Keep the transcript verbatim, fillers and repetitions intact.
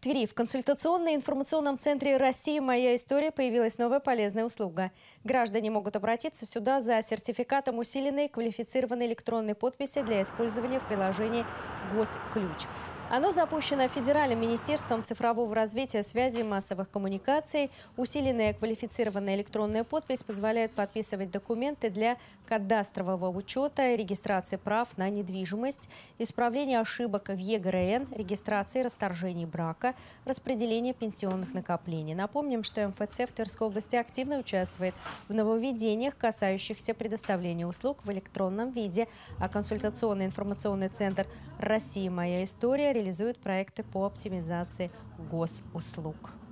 Твери в консультационно-информационном центре России «Моя история» появилась новая полезная услуга. Граждане могут обратиться сюда за сертификатом усиленной квалифицированной электронной подписи для использования в приложении «Госключ». Оно запущено Федеральным министерством цифрового развития, связи и массовых коммуникаций. Усиленная квалифицированная электронная подпись позволяет подписывать документы для кадастрового учета, регистрации прав на недвижимость, исправления ошибок в ЕГРН, регистрации расторжений брака, распределения пенсионных накоплений. Напомним, что эм эф цэ в Тверской области активно участвует в нововведениях, касающихся предоставления услуг в электронном виде, а консультационный информационный центр России «Моя история» реализует проекты по оптимизации госуслуг.